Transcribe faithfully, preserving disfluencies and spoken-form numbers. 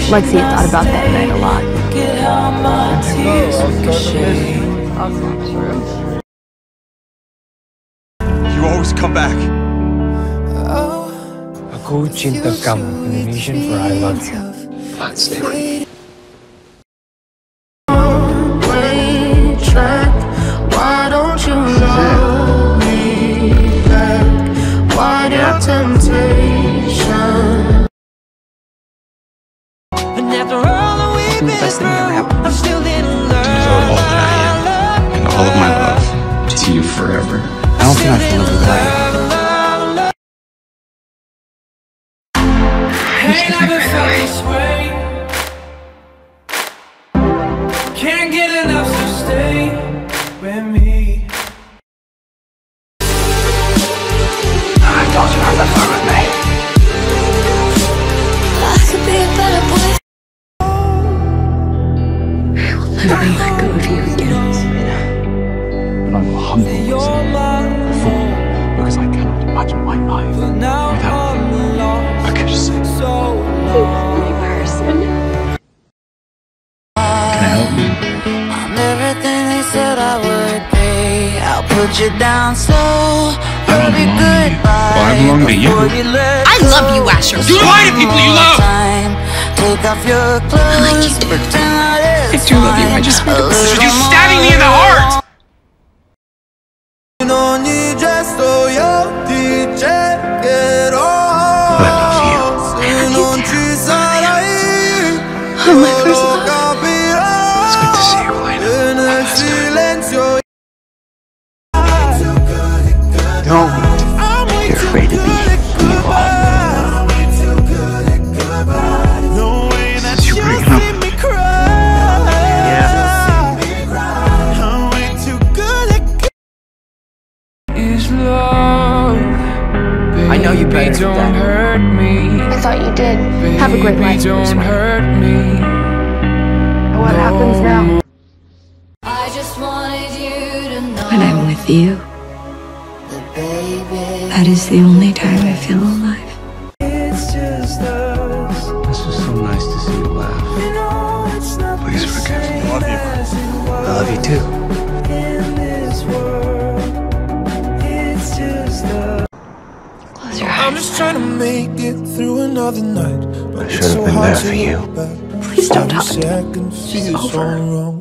Lexi thought about that night a lot. You always come back. Aku cinta kamu, Indonesian for I love you. Let's stay. Why don't you love me back? Why the temptation? And after all that we've been through, I'm still in love. And all of my love to you forever. I don't think I can live without you. Ain't never felt this way. Can't get enough, so stay with me. I told you not to fuck with me. I could be a better boy. I will never let go of you again, Serena. And I will humble myself before you, because I cannot imagine my life without you. I can just say, My person. can I help you? I'm everything they said I would be. I'll put you down slow. Love you goodbye. Well, I belong to you. I love you, Asher. Do lie to people you love! Take off your clothes. I like you, I do love you, I just made a mistake. You stabbing me in the heart! Oh, my first love. It's good to see you, Elena. Don't be afraid to be who you are. Since you're breaking up with me. I know you better than that. I thought you did. Have a great life. Don't hurt me. What happens now? I just wanted you to know. When I'm with you, that is the only time I feel alive. It's just us. This was so nice to see you laugh. Please forgive me. I love you. I love you too. In this world, it's just us. Close your I'm eyes. just trying to make it through another night, but I it's should have so been hard there to for you. look back. Please don't talk to me. Second It's feels so over. wrong.